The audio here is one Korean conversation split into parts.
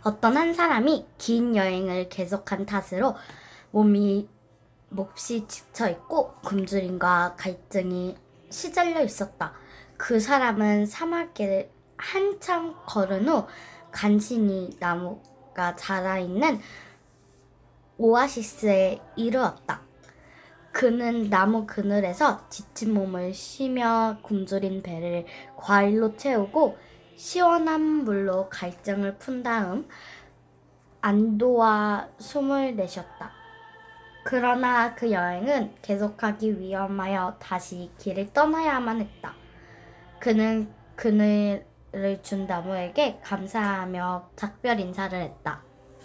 어떤 한 사람이 긴 여행을 계속한 탓으로 몹시 지쳐있고 굶주림과 갈증이 시달려 있었다. 그 사람은 사막을 한참 걸은 후 간신히 나무가 자라있는 오아시스에 이르렀다. 그는 나무 그늘에서 지친 몸을 쉬며 굶주린 배를 과일로 채우고 시원한 물로 갈증을 푼 다음 안도와 숨을 내쉬었다. 그러나 그 여행은 계속하기 위험하여 다시 길을 떠나야만 했다. 그는 그늘을 준 나무에게 감사하며 작별 인사를 했다.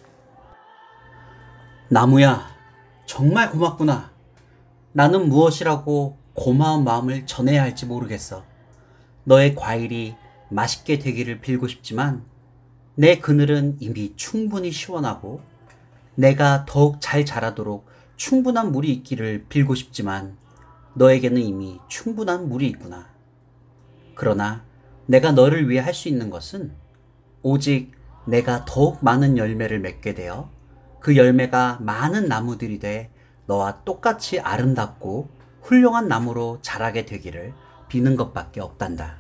나무야, 정말 고맙구나. 나는 무엇이라고 고마운 마음을 전해야 할지 모르겠어. 너의 과일이 맛있게 되기를 빌고 싶지만 내 그늘은 이미 충분히 시원하고 내가 더욱 잘 자라도록 충분한 물이 있기를 빌고 싶지만 너에게는 이미 충분한 물이 있구나. 그러나 내가 너를 위해 할 수 있는 것은 오직 내가 더욱 많은 열매를 맺게 되어 그 열매가 많은 나무들이 돼 너와 똑같이 아름답고 훌륭한 나무로 자라게 되기를 비는 것밖에 없단다.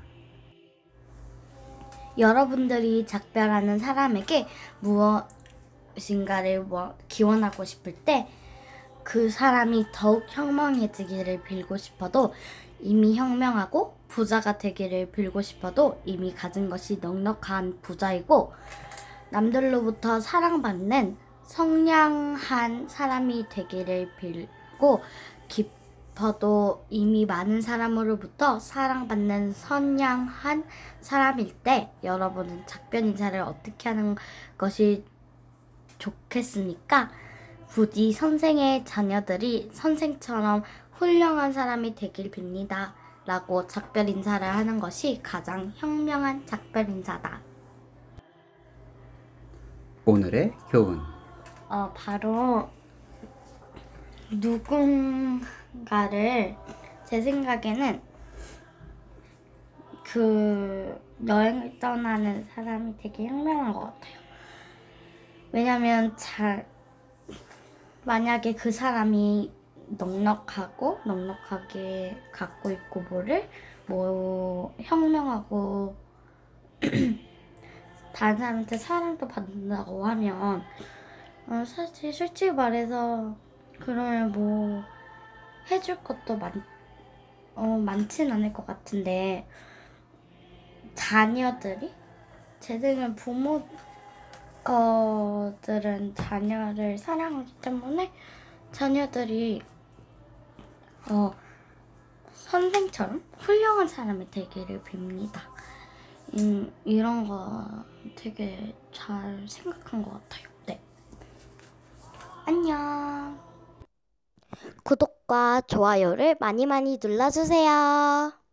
여러분들이 작별하는 사람에게 무엇인가를 기원하고 싶을 때 그 사람이 더욱 현명해지기를 빌고 싶어도 이미 현명하고 부자가 되기를 빌고 싶어도 이미 가진 것이 넉넉한 부자이고 남들로부터 사랑받는 성량한 사람이 되기를 빌고 깊어도 이미 많은 사람으로부터 사랑받는 선량한 사람일 때 여러분은 작별 인사를 어떻게 하는 것이 좋겠습니까? 부디 선생의 자녀들이 선생처럼 훌륭한 사람이 되길 빕니다. 라고 작별 인사를 하는 것이 가장 현명한 작별 인사다. 오늘의 교훈. 바로 누군가를 제 생각에는 그 여행을 떠나는 사람이 되게 현명한 것 같아요. 왜냐면 만약에 그 사람이 넉넉하게 갖고 있고 현명하고 다른 사람한테 사랑도 받는다고 하면 사실 솔직히 말해서 그러면 해줄 것도 많진 않을 것 같은데 자녀들이 제 생각엔 부모들은 자녀를 사랑하기 때문에 자녀들이 선생처럼 훌륭한 사람이 되기를 빕니다. 이런 거 되게 잘 생각한 것 같아요. 네. 안녕. 구독과 좋아요를 많이 많이 눌러주세요.